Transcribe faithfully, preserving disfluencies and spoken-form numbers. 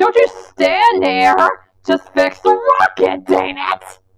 Don't you stand there! Just fix the rocket, dang it!